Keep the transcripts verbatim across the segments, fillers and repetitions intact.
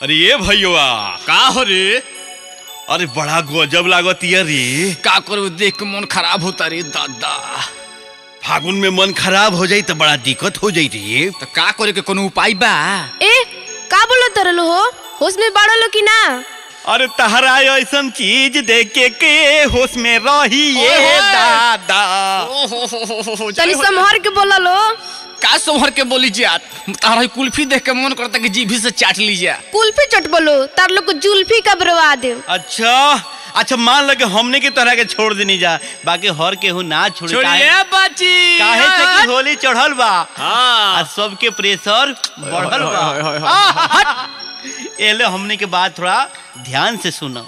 अरे ये भैया का हो रे? अरे बड़ा गजब लागत ये रे। का करो देख के मन खराब होता रे दादा। फागुन में मन खराब हो जाई तो बड़ा दिक्कत हो जाई रे। तो का करे के कोनो उपाय बा? ए का बोलो तरलो हो? होश में बाड़ो लो कि ना? अरे तहरा ऐसन चीज देखे के होश में रही ये दादा। तनी संभर के बोला लो। का संभर के बोली जात? तारा कुल्फी देख के मन करता कि जीभी से चाट लीजिए। कुल्फी चट बोलो तार लोग को जुल्फी का बर्बाद। अच्छा अच्छा मान लगे हमने की तरह के छोड़ देनी जा, बाकी हर केहू ना छोड़े। छोड़िए बाची। काहे से कि होली चढ़ल बा। हां और सबके प्रेशर बढ़ल बा। एले हमने के बात थोड़ा ध्यान से सुनो।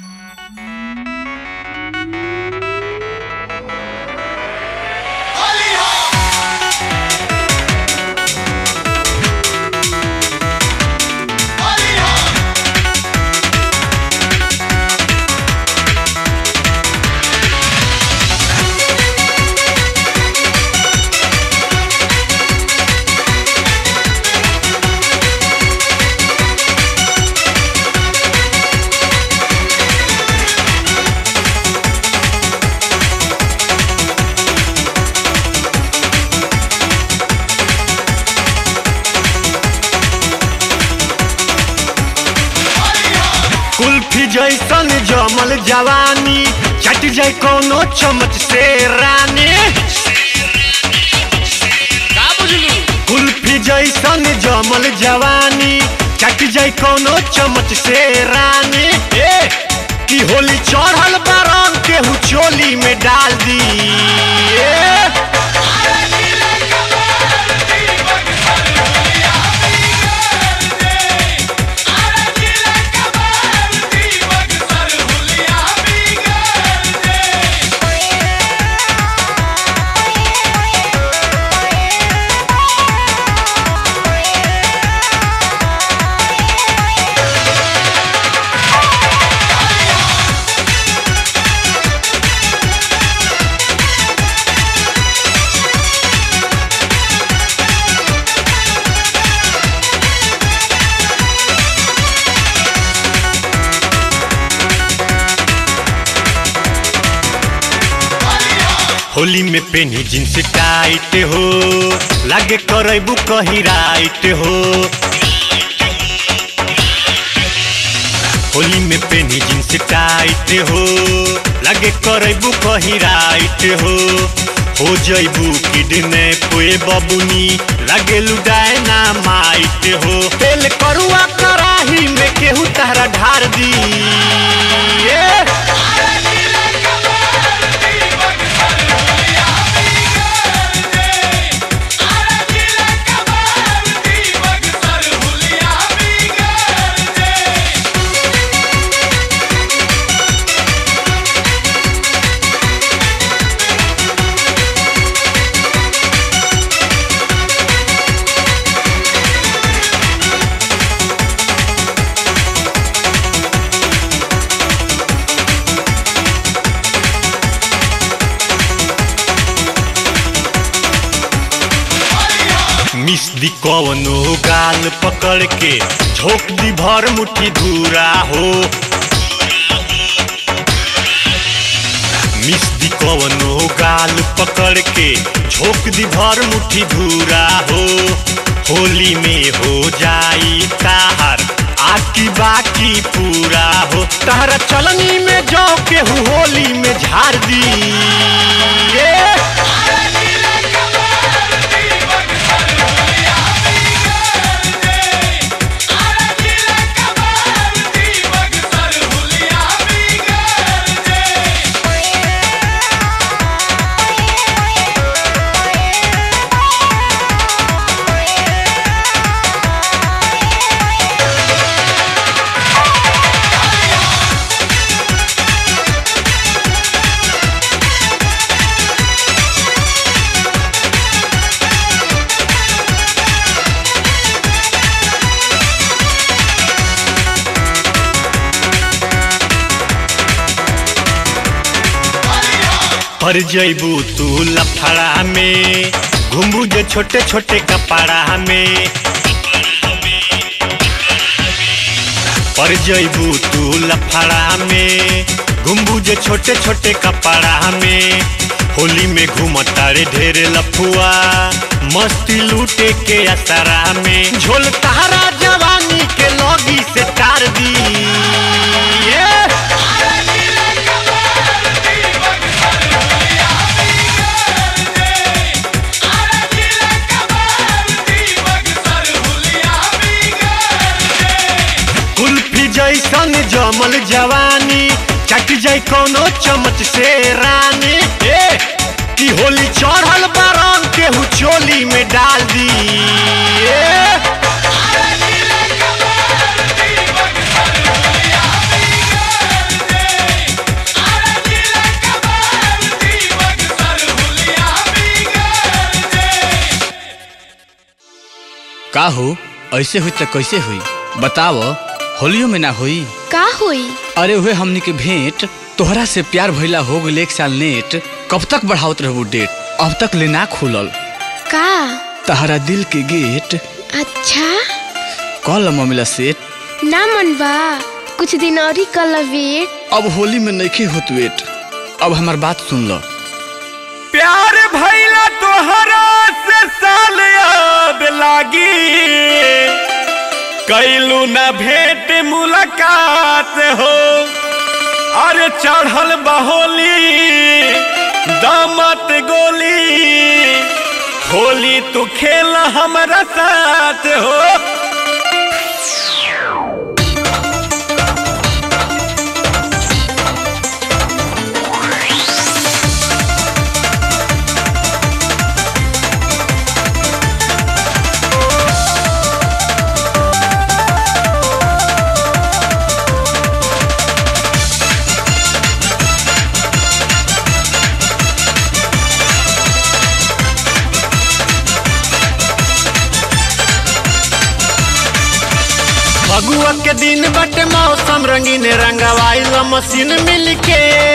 कुल्फी जैसन जमल जवानी चट जाए कोनो चमच से रानी। का बुझलू? कुल्फी जैसन जमल जवानी चट जाए कोनो चमच से रानी। ए की होली चढ़ल बारंग केहू चोली में डाल दी। ए होली में पेनी जींस टाइट हो लागे करबू कहीं राइट हो। होली में पेनी जींस टाइट हो लागे करबू कहीं राइट हो। हो जइबू किडनैप ए बबुनी लागे लुडाए ना माइट हो। तेल करुआ कराही में केहू तहरा ढार दी। ए मिस दी कवनो गाल पकड़ के झोंक दी भर मुट्ठी धूरा हो। मिस दी कवनो गाल पकड़ के झोंक दी भर मुट्ठी धूरा हो। होली में हो जाई ताहर आकी बाकी पूरा हो। ताहरा चलनी में जो केहू होली में झाड़ दी। ए पर जइबू तू लफड़ा में घुमबू जे छोटे छोटे कपड़ा में। पर जइबू तू लफड़ा में, घुमबू जे छोटे छोटे कपड़ा में। होली में घूमता रे ढेर लफुआ, मस्ती लूटे के असरा में। झोल तारा जवानी के लगी से तार दी। कुल्फी जैसन जमल जवानी, चट जाए कोनो चमच से रानी। ए की होली चढ़ल बाराम केहू चोली में डाल दी। का हो ऐसे हुई तो कैसे हुई बताओ? होलियो में ना हुई का हुई? अरे हुए हमनी के भेंट, तोहरा से प्यार भइला हो गइल एक साल नेट। कब तक बढ़ावत रहबू डेट, अब तक ले ना खुलल का तहरा दिल के गेट। अच्छा कल ममिला सेट ना मन बा, कुछ दिन और ही कल वेट। अब होली में नइखे होत वेट, अब हमार बात सुन लो। प्यार भइला तोहरा से साल याद लागी, कैलू न भेंट मुलाकात हो। अरे चढ़ल बहोली दामत गोली, होली तू खेल हमारा साथ हो। फगुआ के दिन बटे मौसम रंगीन, रंगवाइल मशीन मिलके।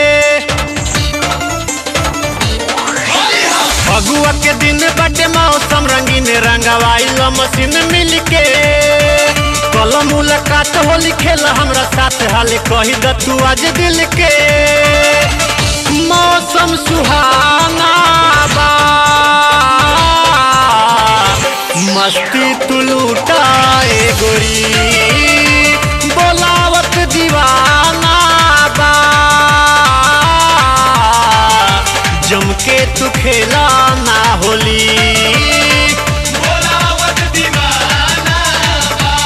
फगुआ के दिन बटे मौसम रंगीन, रंगवाइल मशीन मिलके। कल मुलाकात होली खेल हमरा साथ, हाल कही द तू आज दिल के। मौसम सुहाना बा, मस्ती तू लूटाए गोरी, बोलावत दीवाना बा। जम के तू खेला ना होली, बोलावत दीवाना बा।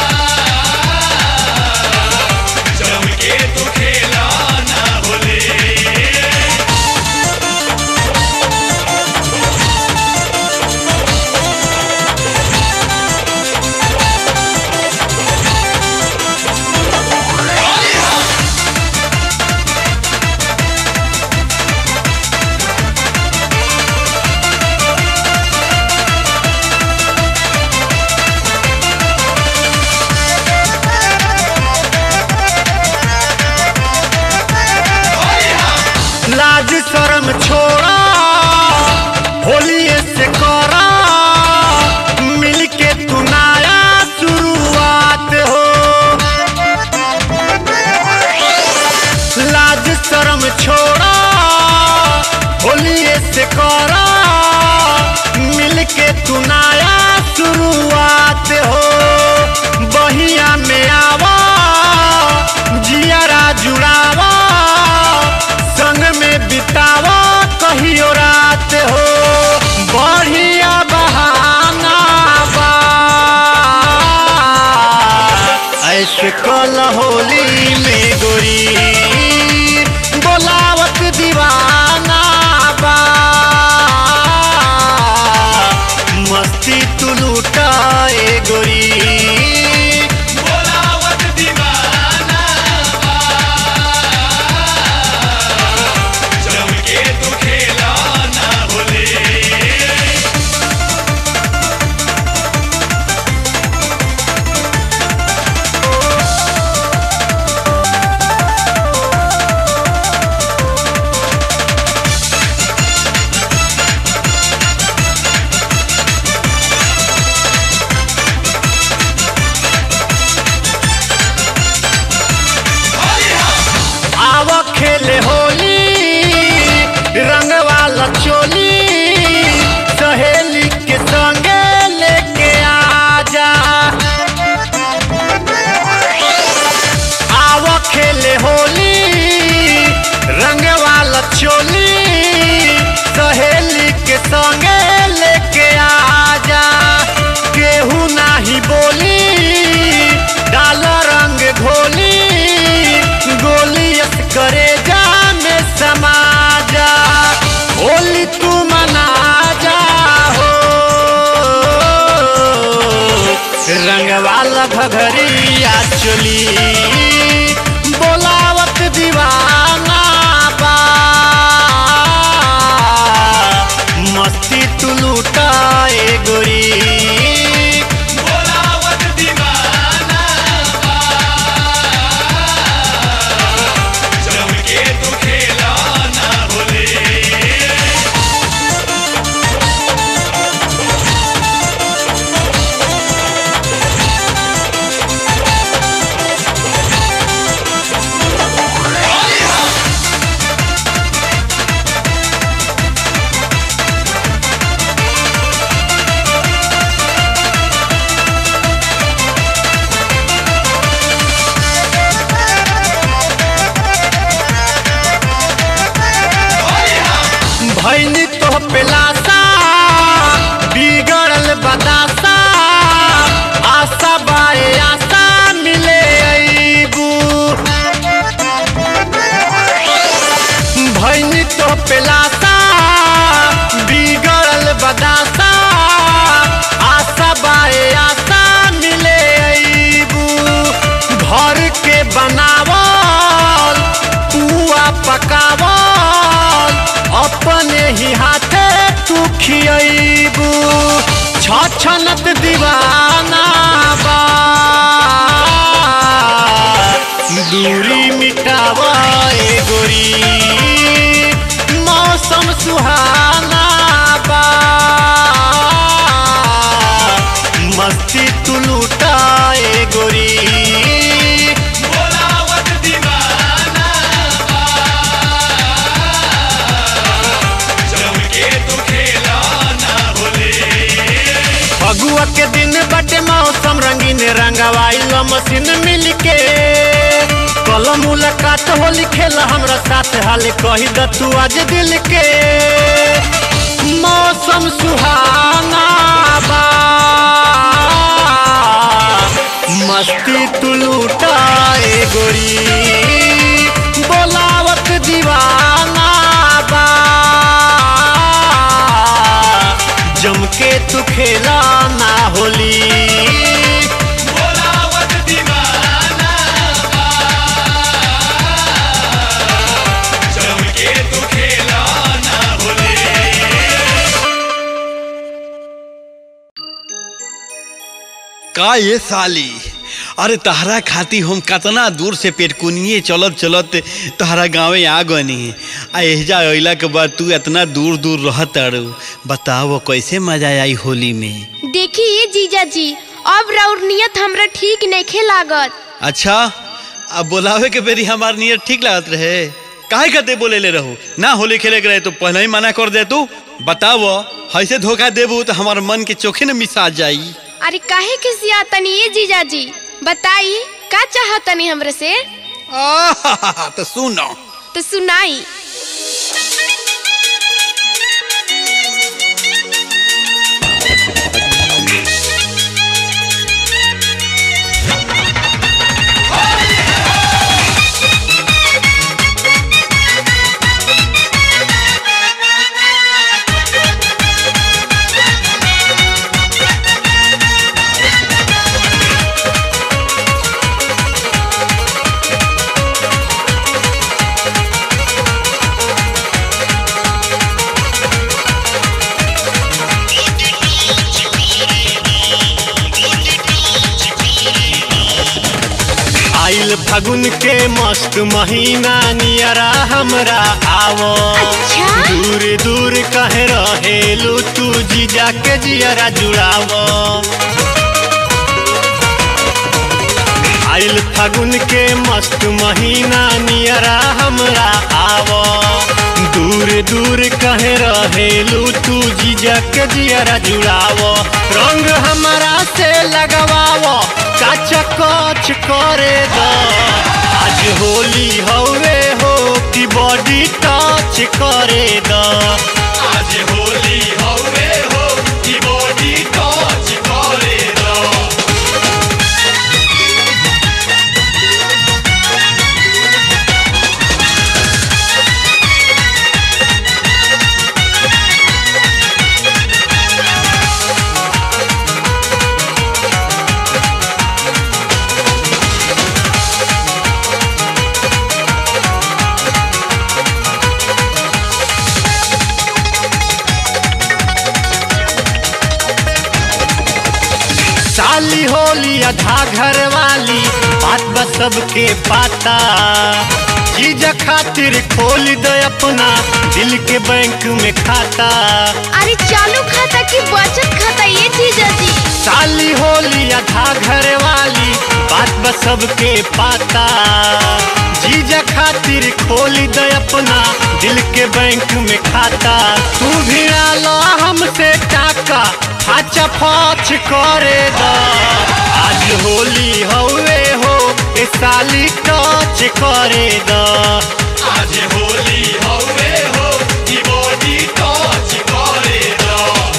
जम के तू खेला ना होली। लाज शर्म छोड़ा, होली से करा, मिलके तू नया शुरुआत हो। लाज शर्म छोड़ा, होली से करा, मिलके तू नया शुरुआत हो। बहिया में आवा, जियारा जुड़ावा, संग में बितावा कहियो रात हो। बढ़िया बहाना बा, ऐसे कल होली में गोरी, बोलावत दीवाना बा। मस्ती तू लूटाए गोरी, नहीं बोली डाल रंग घोली गोलियत करे जा में समाजा होली तू मना जा हो रंग वाला घघरिया चोली बोलावत दीवाना बा मस्ती तू लूटा ए गोरी भैनी तो पेलासा बिगड़ल बदासा आशा बाए आशा मिले अईबू भैनी तो पेलासा बिगड़ल बदासा आशा बाए आशा मिले अईबू घर के बनावल पुआ पकावल अपने ही हाथे तू खियाबू छछनत दीवाना बा दूरी मिटावा ए गोरी मौसम सुहाना बा मस्ती तू लूटा ए गोरी फगुआ के दिन बटे मौसम रंगीन रंगवाइल मशीन मिलके कलम मुलाकात होली खेला हमरा साथ हाल कही द तू आज दिल के मौसम सुहाना बा मस्ती तू लूटा ए गोरी बोलावत दीवाना बा जम के तू खेला ना होली बोलावत दीवाना बा जम के तू खेला ना होली। का ये साली अरे तहरा खाती हम कतना दूर से पेटकुनिए चलत चलत तहरा गाँवे आ गनी आ एहजा अइला के बाद तू इतना दूर दूर रहत अड़ू बताओ कैसे मजा आई होली में। देखिए जीजा जी अब राउर नियत हमरा ठीक नहीं लागत। अच्छा अब बोलावे के बेरी हमार नियत ठीक लागत रहे काहे कहते बोले ले रहो ना होली खेले के रहे तो पहले ही मना कर दे तू बताओ ऐसे धोखा देबू तो हमार मन के चोखे न मिसा जाई। अरे काहे किसिया तनी ये जीजा जी बताई का चाहतनी हमरे से तो सुनो तो सुनाई। आइल फागुन के मस्त महीना नियरा हमरा आवो अच्छा? दूर दूर कहे रहेलू तू जीजा के जियरा जुड़ावो। आइल फागुन के मस्त महीना नियरा हमरा आवो दूर दूर कहे रहेलू तू जीजा के जियरा जुड़ावो। रंग हमरा से लगवावो काचा कच करे दो आज होली हवे हो कि बॉडी टच करे दो आज होली हवे हो कि बॉडी टच करे दो। होली आधा घर वाली बात बस सबके पाता। जीजा खातिर खोल दे अपना दिल के बैंक में खाता। अरे चालू खाता की बचत खाता ये जीजा जी? साली होली आधा घर वाली बात बस सबके पाता। जीजा खातिर खोल दे अपना दिल के बैंक में खाता। तू भी ला हमसे टाका फाचा फाच करे दा। आज होली हवे हो ए साली टच करे दा। आज होली हवे हो ई बॉडी टच करे दा।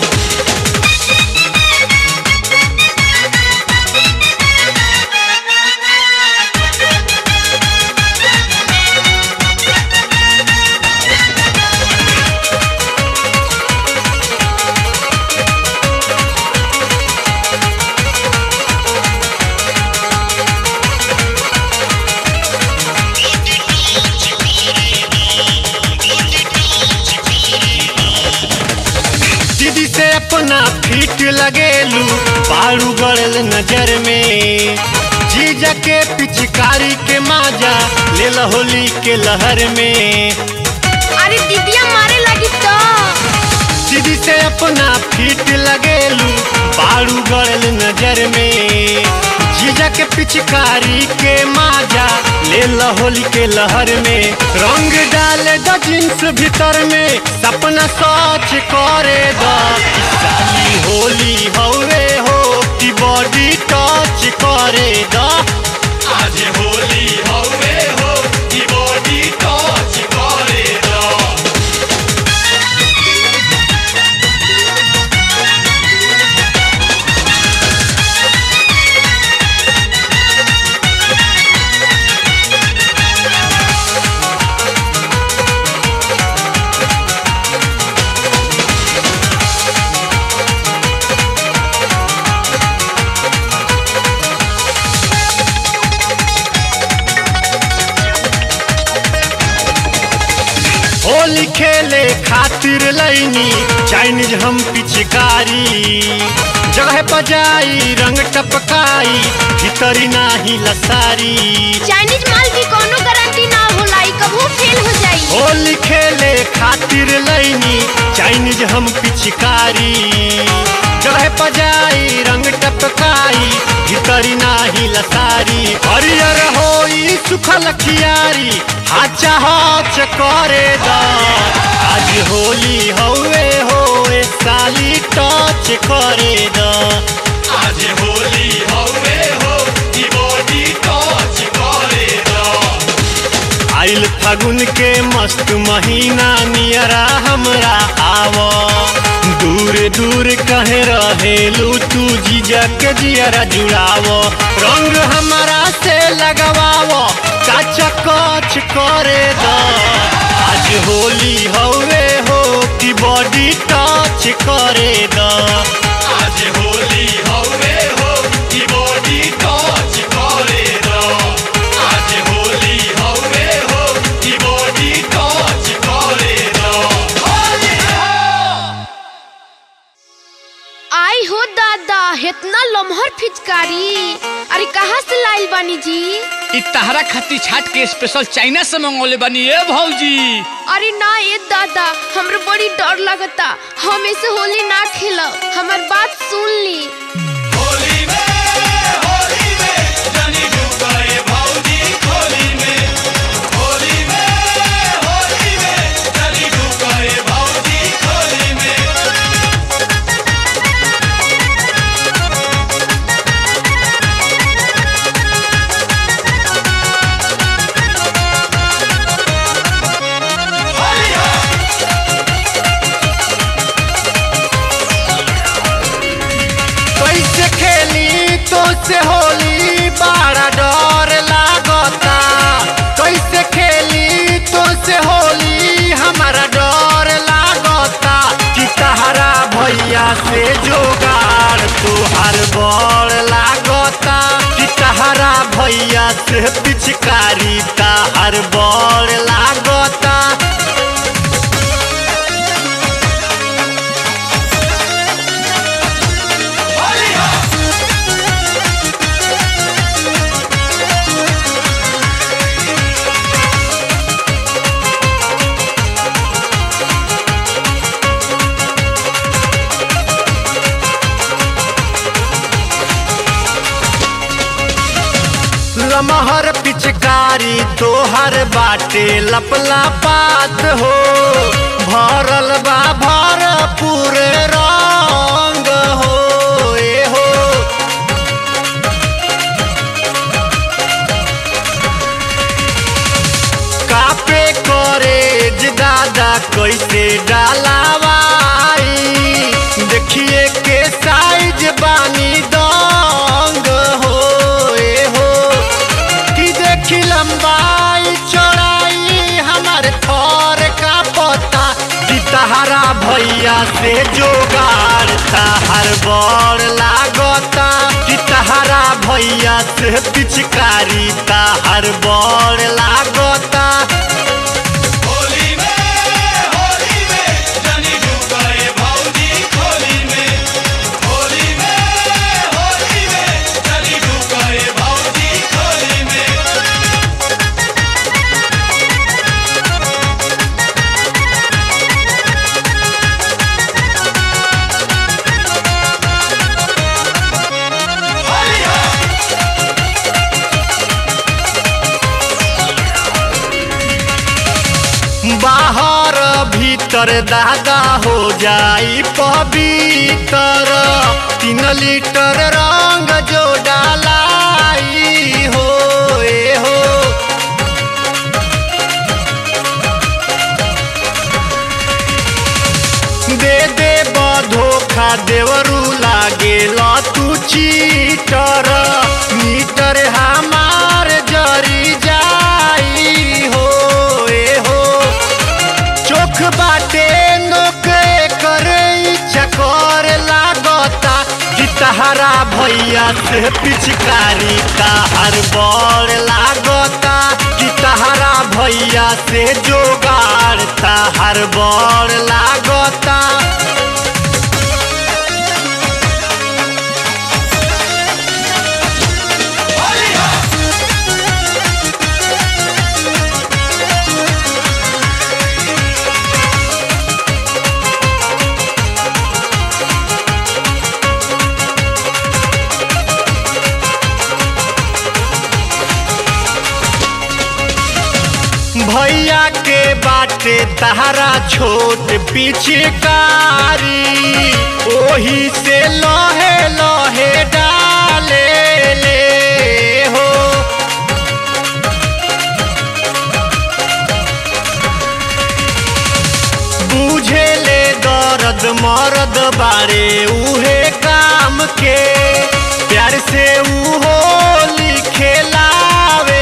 अपना फीट लगेलू बारू गड़ल नजर में। जीजा के पिचकारी के माजा ले होली के लहर में। अरे दीदिया मारे लगी तो दीदी से अपना फीट लगेलू बारू गड़ल नजर में। जीजा के पिचकारी के माजा ले होली के लहर में। रंग डाले द जींस भीतर में सपना सोच करे द। साली होली हवे हो की बॉडी टच करे द। आज होली हवे हो की बॉडी टच करे द। होली खेले खातिर लैनी चाइनीज हम पिचकारी। जगह बजाई रंग टपकाई भीतरी नाही लसारी। चाइनीज माल की कोनो गारंटी ना होला, ई कबो फेल हो जाई। होली खेले खातिर लैनी चाइनीज हम पिचकारी। जगह बजाई रंग टपकाई भीतरी नाही लसारी। हरियर होई सुखल खियारी हाचा हाच करे दा। आज होली हवे हो ए साली टच करे दा। आज होली हवे हो ई बॉडी टच करे दा। आइल फागुन के मस्त महीना नियरा हमरा आवो। दूर दूर कहे रहेलू तू जीजा के जियरा जुड़ावो। रंग हमारा से लगवावो काचा कच करे दा। आज होली हवे हो की बॉडी टच करे दा। आज होली हवे हो की बॉडी टच करे दा। आज होली हवे हो की बॉडी टच करे दा। आई हो दादा इतना लम्हर फिचकारी। अरे कहाँ से लाइल बानी जी? इ तहरा खातिर छाट के स्पेशल चाइना से मंगोले बनी ए भौजी। अरे ना ये दादा हमरे बड़ी डर लगता। हम ऐसे होली ना खेलब, हमार बात सुन ली। होली में होली में जानी डूबाए भौजी होली में। होली में होली में जानी डूबाए भौजी होली में। कैसे खेली तो से होली बड़ा डर लागता। कैसे खेली तो से होली हमारा डर लागता। कि तहरा भैया से जोगाड़ तुहार बड़ लागता। कि तहरा भैया से पिचकारी तहार बड़ लागता। लमहर पिचकारी तोहर बाटे लपला पात हो भरल बा भरपूर रंग हो ए हो कापे करेज दादा कैसे डालावाई देखिए के साइज बानी दंग हो ए हो कि देखी लंबाई चौड़ाई हमारे थोर का पता कि तहारा भैया से जोगाड़ तहार बड़ लागता कि तहारा भैया से पिचकारी तहार बड़ लागता बाहर भीतर दादा हो जाई पवित्र तीन लीटर रंग जो डालाई हो ए हो दे दे धोखा देवरू लागे तू चीटर मीटर हमार जरी जाई हो ए हो चोख बाटे नोक कर चकोर लागता कि तहारा भैया से पिचकारी तहार बड़ लागता कि तहारा भैया से जोगाड़ तहार बड़ लागता भैया के बाटे तहारा छोट पिचकारी ओही से लहे लहे डाले ले हो बुझे ले दर्द मर्द बारे उहे काम के प्यार से उहो लिखेलावे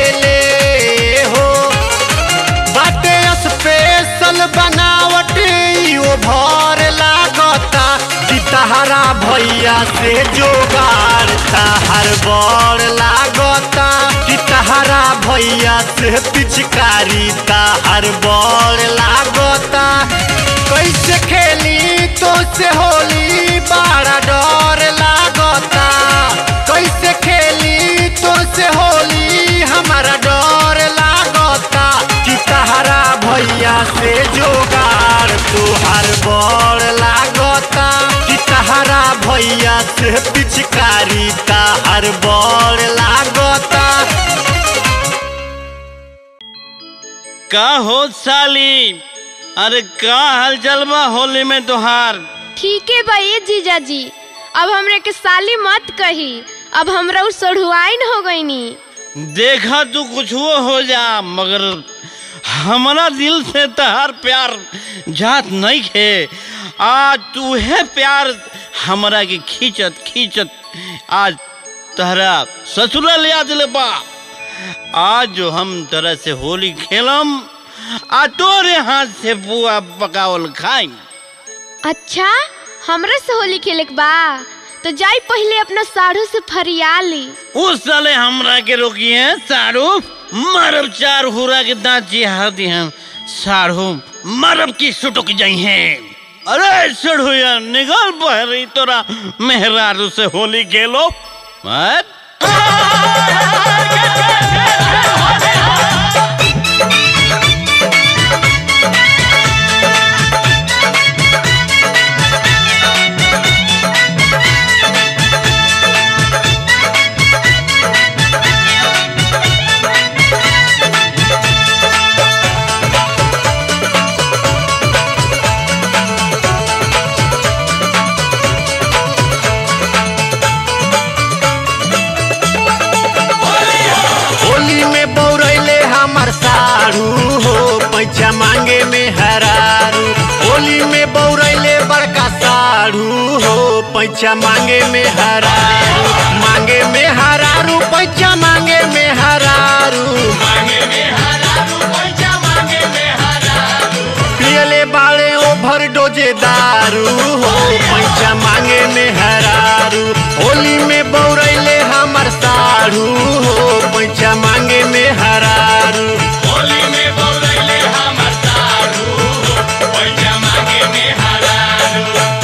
स्पेशल बनावट यो भर लागता कि तहारा भैया से जोगाड़ तहार बड़ लागता कि तहारा भैया से पिचकारी तहार बड़ लागता कैसे खेली तो से होली बड़ा डर लागता कैसे खेली तो से होली हमारा डर लागता कि तहारा भैया से जोगाड़ तुहार बड़ लागता कि तहारा भैया से पिचकारी तहार बड़ लागता का हो साली अरे का हाल चल बा होली में तुहार ठीक है भाई जीजा जी अब हमरे के साली मत कही अब हमरा उ सोढ़ुआइन हो गईनी देखा तू कुछ वो हो जा मगर हमारा दिल से तहार प्यार जात नहीं है आज तू है प्यार हमरा के खींचत खींचत आज तहरा ससुराल याद ले बा आज जो हम तरह से होली खेलम आ तोरे हाथ से बुआ पकावल खाई। अच्छा हमरा से होली खेले के बा तो जाई पहले अपना साढ़ू से फरिया ली। उस साले हमरा के रोकी है साढ़ू मरब चार हुरा के दांत चिहा दी हैं साढ़ू मरब की सुटुक जाई हैं। अरे सड़ुया निकल बहरी तोरा मेहरारू से होली खेलो मत पैसा मांगे में हरारू, मांगे में हरारू पैसा मांगे में हरारू, पियले बाड़े ओभर डोजे दारू हो पैसा मांगे में हरारू, होली में बौरैले हमर साढ़ू हो पैसा मांगे में हरारू, होली में बौरैले हमर साढ़ू हो पैसा मांगे में हरारू।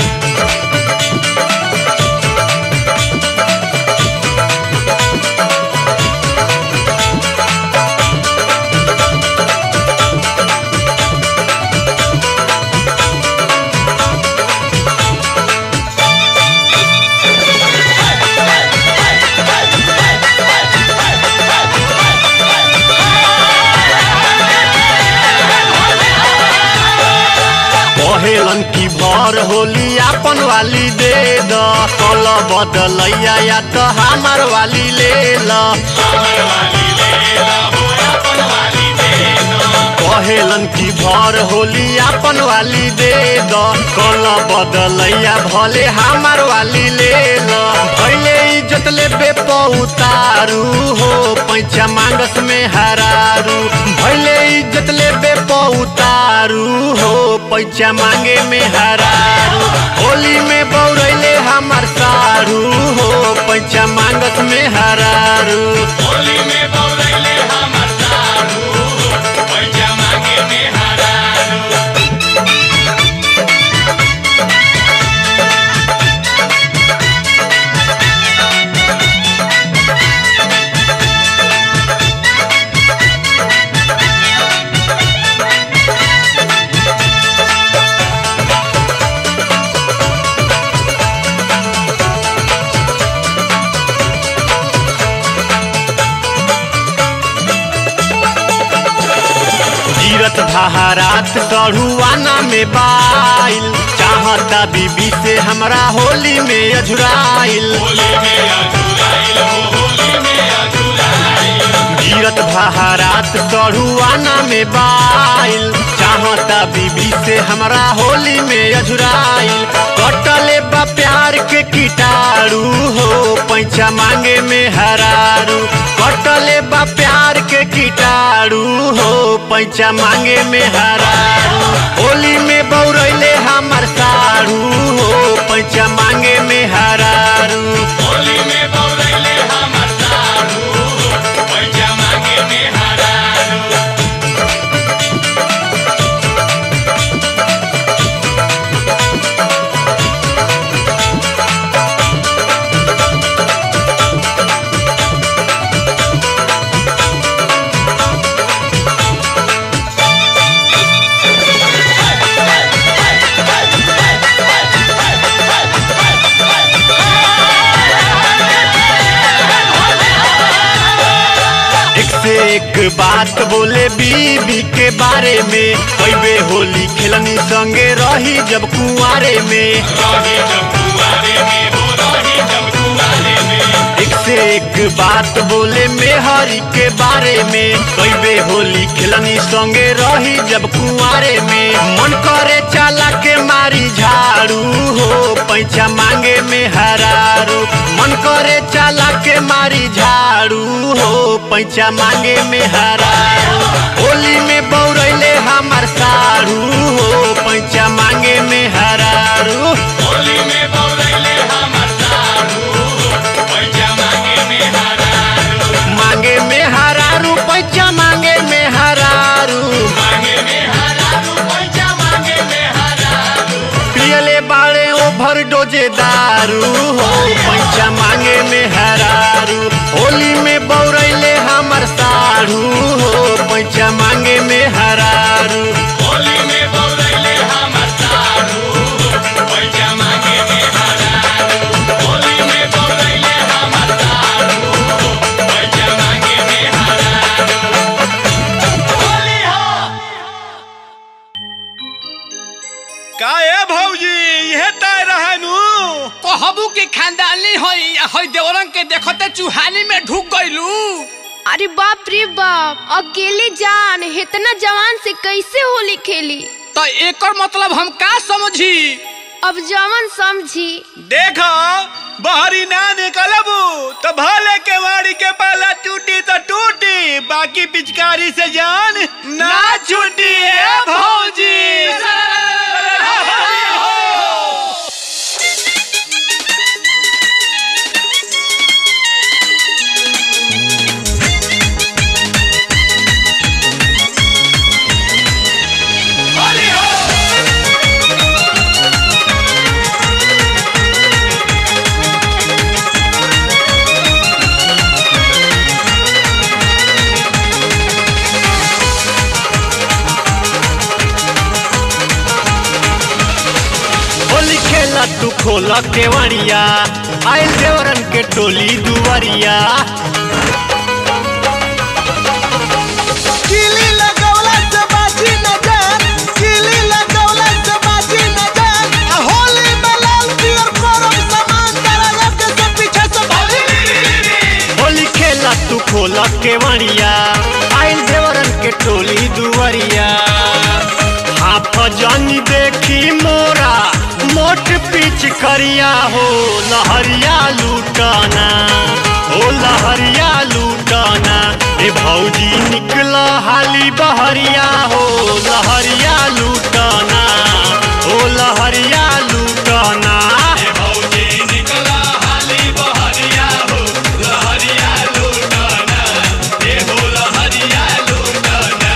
कहेलन की भर होली अपन वाली दे द, कल बदलैया या तो हमार वाली ले ल, कहेलन की भर होली अपन वाली दे द, कल बदलैया भले हमार वाली ले ल, भैले इज्जत ले बेपउतारू हो पैसा मांगस में हरारू, भैले इज्जत ले बेपउतारू हो पैसा मांगे में हरारू, होली में बौरैले हमर साढ़ू हो पैसा मांगस में हरारू, होली में बौरैले हमर साढ़ू हो पैसा मांगे में हरारू। गिरत बहारात सढ़ुआना में बाइल, चाहता बीबी से हमरा होली में अझुराइल, गिरत बहारात सढ़ुआना में बाइल, चाहता बीबी से हमरा होली में अझुराइल, कटले बा प्यार के कीटाणु हो पैसा मांगे में हरारू, कटले बा प्यार के कीटाणु हो पैसा मांगे में हरारू, होली में बौरैले हमर साढ़ू हो पैसा मांगे में हरारू, होली में बौरैले हमर साढ़ू हो पैसा मांगे में हरारू। एक बात बोले बीबी के बारे में, कैबे होली खेलनी संगे रही जब कुआरे में, एक से एक बात बोले मेहरी के बारे में, कैबे होली खेलनी संगे रही जब कुआरे में, मन करे चाला के मारी झाड़ू हो पैसा मांगे में हरारू, मन करे चाला के मारी झाड़ू हो पैसा मांगे में हरारू, होली में बौरैले हमर साढ़ू हो पैसा मांगे में हरारू, होली में बौरैले हमर साढ़ू हो पैसा मांगे में हरारू, मांगे में हरारू पैसा मांगे में हरारू, मांगे में हरारू पैसा मांगे में हरारू, पियले बाड़े ओभर डोजे दारू हो पैसा मांगे में हरारू, होली में बौरैले हमर साढ़ू हो पैसा मांगे में हरारू, होली में बौरैले हमर साढ़ू हो पैसा मांगे में हरारू, होली में बौरैले हमर साढ़ू हो पैसा मांगे में हरारू, होली हो। का ए भौजी इहे तय रहनु कहबू के खानदानी होई होई देवरंग के देखते चूहानी में ढुक गइलू। अरे बाप रे बाप, अकेले जान इतना जवान से कैसे होली खेली? तो एकर मतलब हम का समझी अब जमन समझी। देखो बाहरी ना निकलबू तो भले के वाड़ी के पाला टूटी तो टूटी, बाकी पिचकारी से जान ना छूटी है भौजी। तू खोला केवड़िया आइल देवरन के टोली दुवरिया। किली लगौला से बाजी न जान, किली लगौला से बाजी न जान। होली में लाल पियर कोरम सामान दरवाजा के सब पीछे से भागी। होली खेला तू खोला केवड़िया आइल देवरन के टोली दुवरिया। हाथ जानी देखी मोरा मोट पीछ करिया हो लहरिया लूटाना, हो लहरिया लूटाना। ए भौजी निकला हाली बहरिया हो लहरिया लूटाना, हो लहरिया लूटाना। ए भौजी निकला हाली बहरिया हो लहरिया लूटाना, ए हो लहरिया लूटाना।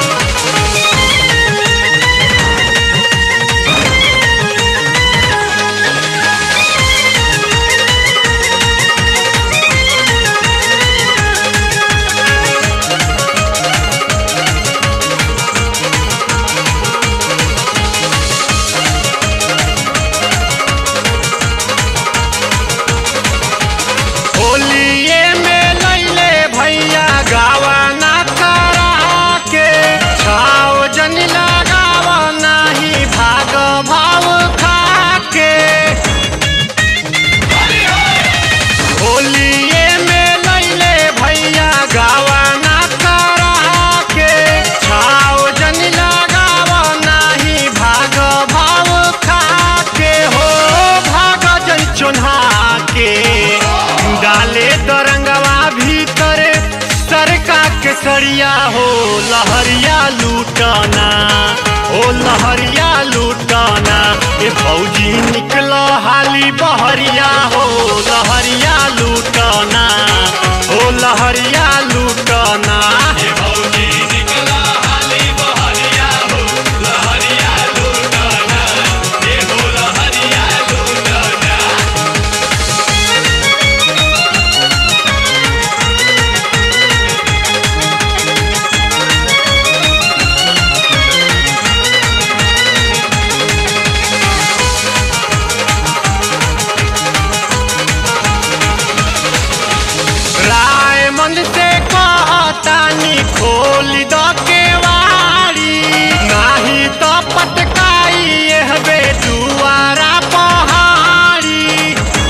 सरिया हो लहरिया लूटाना, हो लहरिया लूटाना। ए भौजी निकला हाली बहरिया हो लहरिया लूटाना, हो लहरिया लूटाना। ए भौजी निकला हाली बहरिया हो लहरिया लूटाना, ए हो लहरिया लूटाना। से कहतानी खोल द केवाड़ी, नाही तो पटकाई हबे दुआरा पहाड़ी।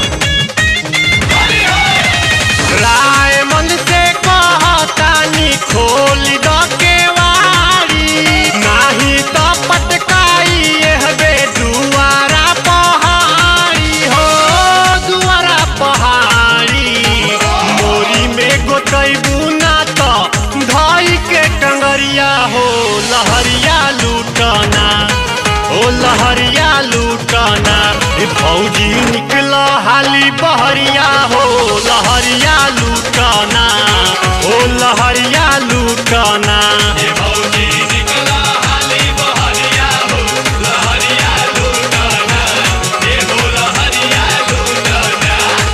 राय मन से कहतानी खोल द केवाड़ी, नाही तो पटकाई हबे दुआरा पहाड़ी हो दुआरा पहाड़ी। मोरी में गोतैबू ना तो धाई के टंगरिया हो लहरिया लूटाना, हो लहरिया लूटाना। ए भौजी निकला हाली बहरिया हो लहरिया लूटाना, हो लहरिया लूटाना। ए भौजी निकला हाली बहरिया हो लहरिया लूटाना, ए हो लहरिया लूटाना।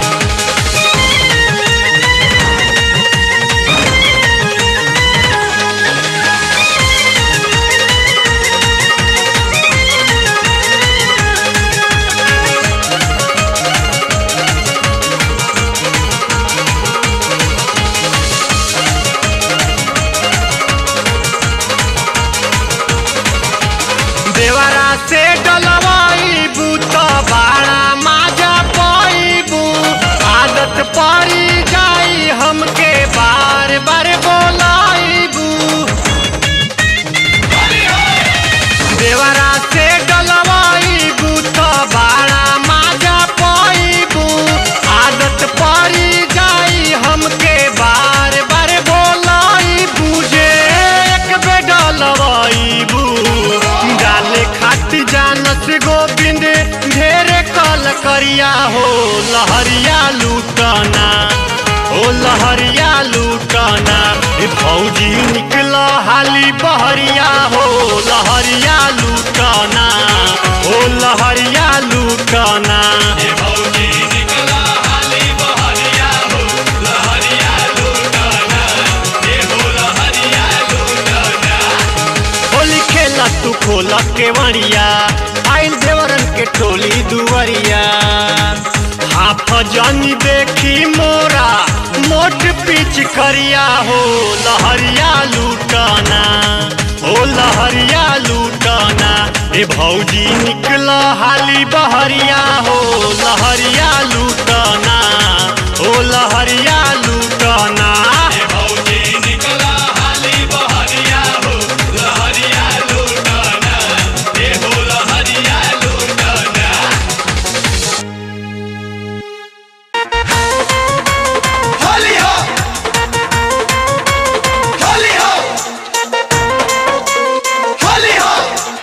देवरा से डलवाई बूता बाड़ा माजा पाईबू, आदत पड़ी जाई हमके बार बार बोलाईबू। देवरा से डलवाई बूता बहरिया हो लहरिया लूटना ओ लहरिया लूटना ए भौजी निकला हाली बहरिया हो लहरिया लूटना ओ लहरिया लूटना ए भौजी निकला हाली बहरिया हो लहरिया लूटना ए हो लहरिया लूटना होली खेला तू खोला केवड़िया आइल देवरन के टोली दुवरिया हाफ जानी देखी मोरा मोट पीछ करिया हो लहरिया लूटना ओ लहरिया लूटना ए भौजी निकला हाली बहरिया हो लहरिया लूटना ओ लहरिया लूटना ए भौजी निकला हाली बहरिया हो लहरिया लूटना ए हो लहरिया लूटना होली हो होली हो होली हो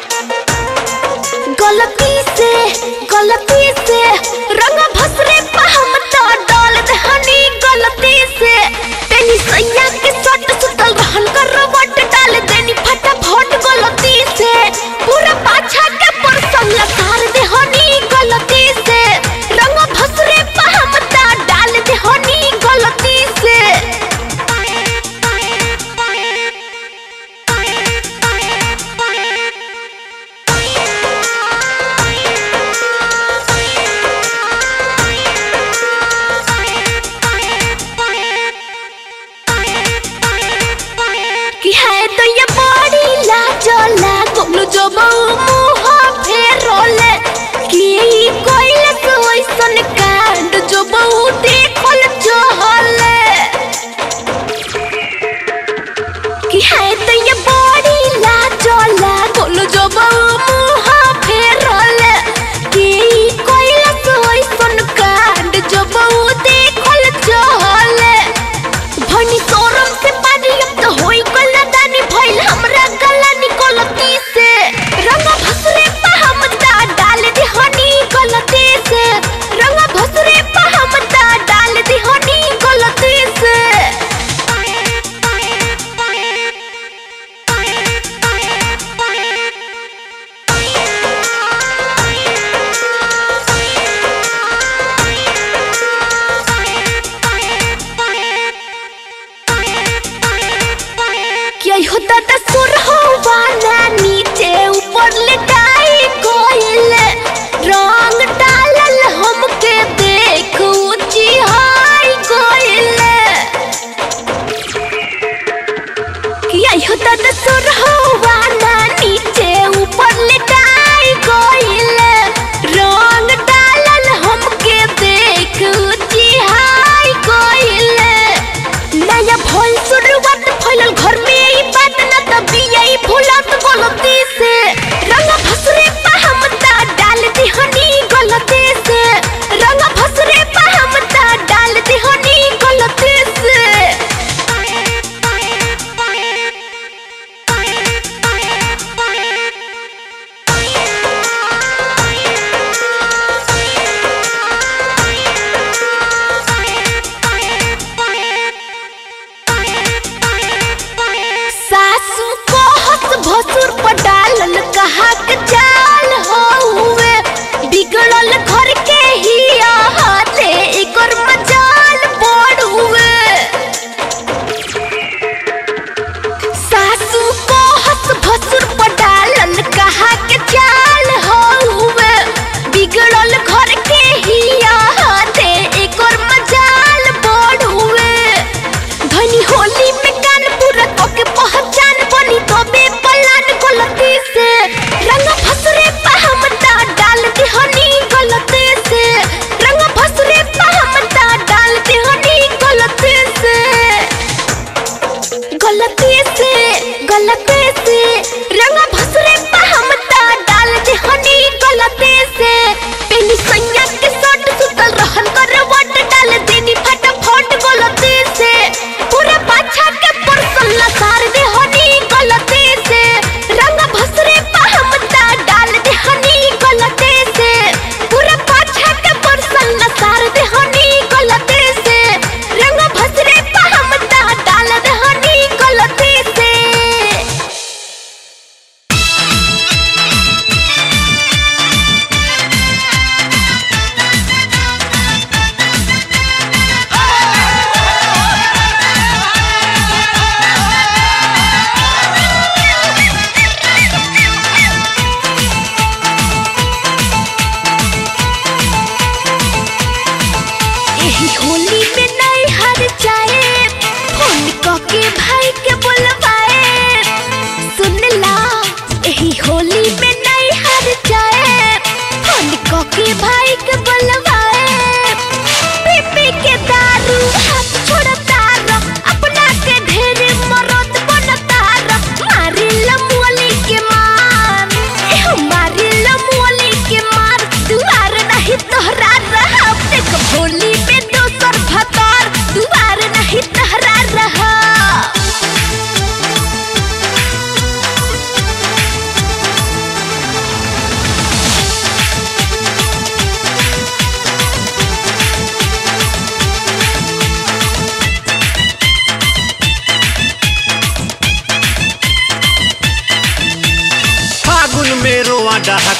गलती से गलती से रंग भसरे पा हम तो डाल दहनी गलती से तेनी सैया के सट सुतल रहन कर रवट डाल देनी फटाफट गलती से पूरा पाछा के परसम लसार देहनी गलती से रंग भसरे पा हम तो डाल देहनी गलती से कि है तो ये बड़ी लाजला गोलू जो बहु मुँह फेरोले कि ई कोइले सोइसन कांड जो बहु देखल चहले कि है तो ये बड़ी लाजला गोलू जो बहु मुँह फेरोले कि ई कोइले सोइसन कांड जो बहु देखल चहले भनी सोरम से पानी अब तो होई गला दानी भइल हमरा गला निकलती से रंग भसरे पा हम ता डाल दे हनी गलती से रंग भसरे पा हम ता डाल दे हनी गलती से क्या होता था सुर हो वाला नीचे ऊपर लटाई कोयल रंग डालल हमके देख ऊंची हाई कोयल क्या होता था सुर हो वाला नीचे ऊपर लटाई कोयल रंग डालल हमके देख ऊंची हाई कोयल नया भोल शुरुआत फैलल घर में ई बात न त बिया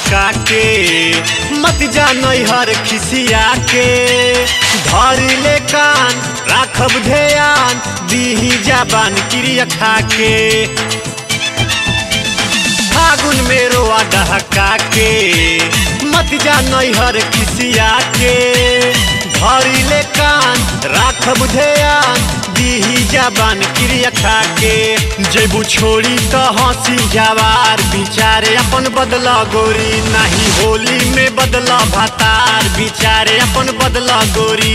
डहका के मत जा नैहर खिसिया के धर ले कान राखब ध्यान दीही जाबान क्रिया खा के फागुन में रोआ डहका के मत जा नैहर खिसिया के धर ले कान राखब ध्यान दीही जाबान क्रिया खा के जेबू छोड़ी तो हंसी जवार बिचारे अपन बदला गोरी नहीं होली में बदला भातार बिचारे अपन बदला गोरी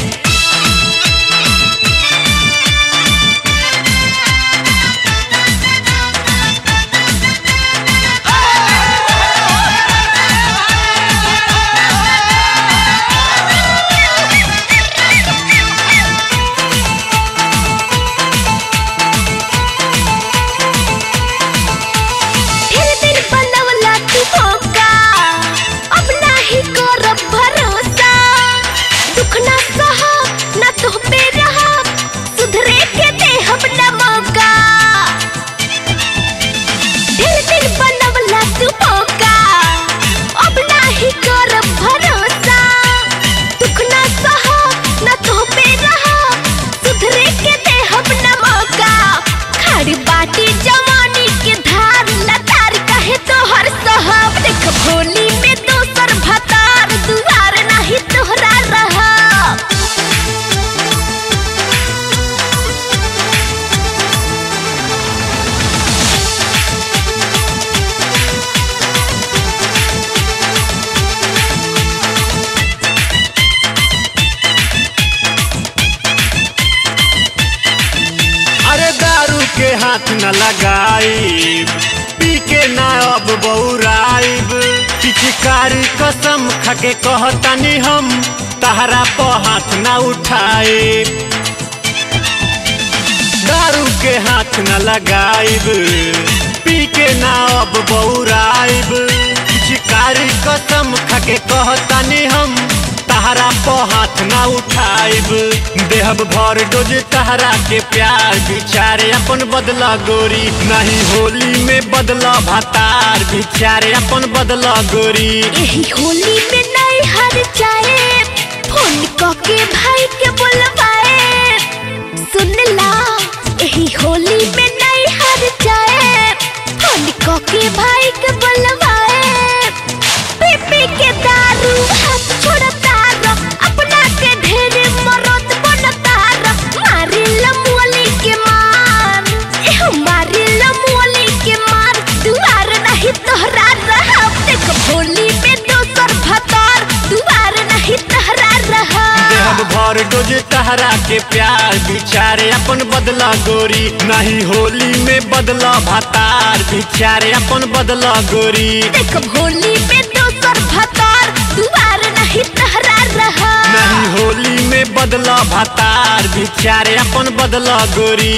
हाथ न लगाई पी के ना अब बौराइब पिचकारी कसम खाके कहतानी हम तहरा प हाथ न उठाए दारू के हाथ न लगाइब पी के ना अब बौराइब पिचकारी कसम खाके कहतानी हम तहरा प हाथ ना उठाइब देहब भर डोज तहरा के प्यार बिचारे अपन बदला गोरी नहीं होली में बदला भातार बिचारे अपन बदला गोरी यही होली में नहीं हर जाए फोन करके भाई के बुलवाए सुन ला यही होली में नहीं हर जाए फोन करके भाई के बुलवाए पी पी के दारू हाथ छोड़ता अपना के ढेर मरद बनता मारी लमुअली के मार ए मारी लमुअली के मार दुआर नहीं तोहरा रहा देख होली में दोसर भतार दुआर नहीं तोहरा रहा देहब भर डोज तहरा के प्यार बिचारे अपन बदला गोरी नहीं होली में बदला भातार बिचारे अपन बदला गोरी देख होली में दोसर भतार दुआर नहीं तोहरा रहा नहीं होली में बदला भातार बिचारे अपन बदला गोरी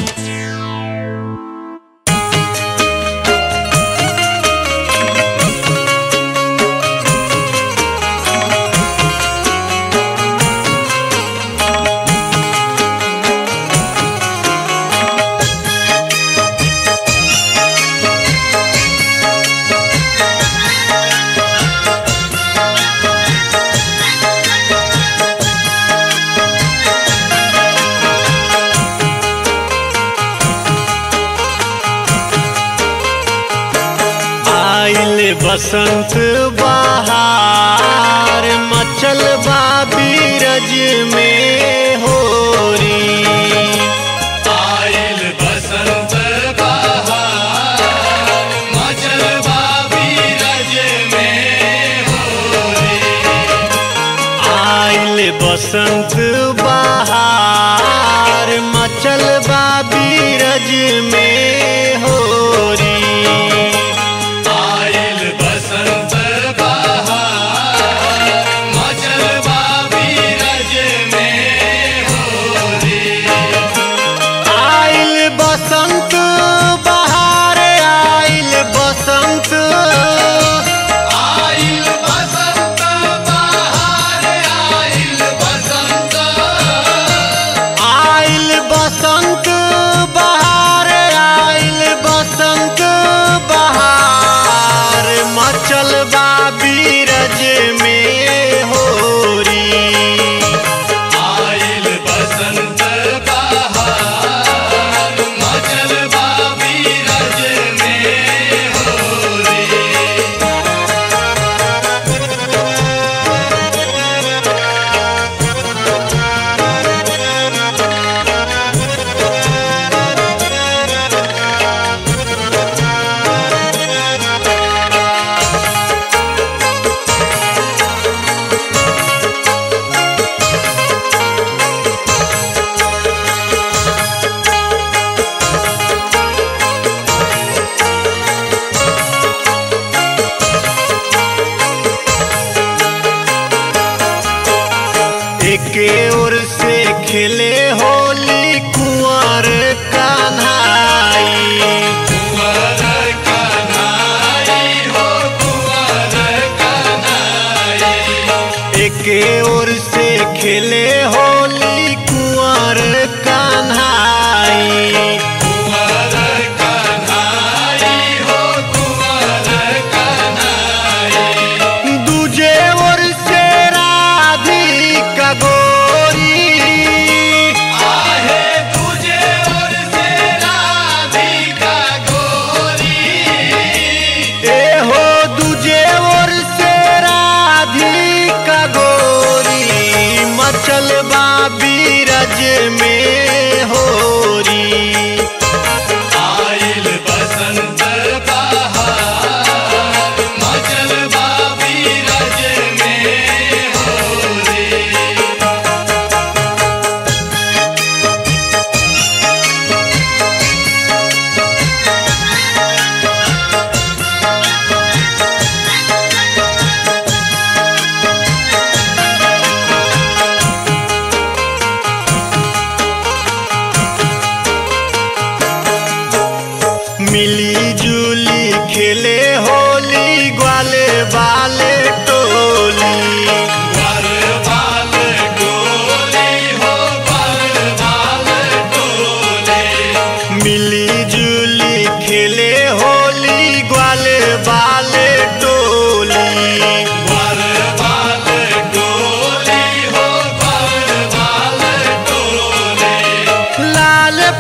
बसंत बहार मचल बा बीरज में होरी आयल बसंत बहार मचल बा बीरज में होरी आयल बसंत बहार मचल बा बीरज में होरी मचल बा बीरज में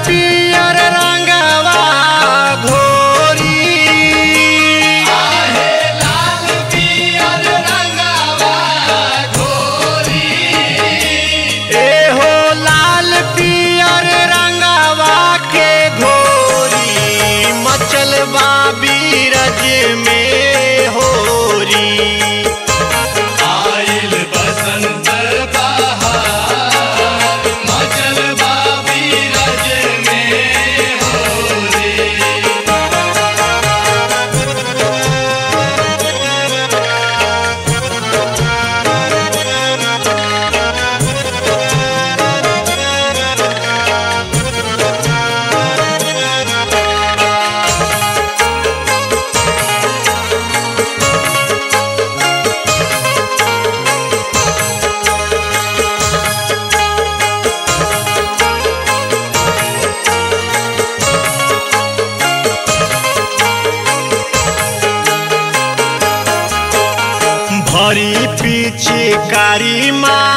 पियर रंगवा घोरी आहे लाल पियर रंगवा घोरी ए हो लाल पियर रंगवा के घोरी मचल बा बीरज में होरी आइल बसंत बहार मचल बाबी रज में होली भरी पिचकारी माँ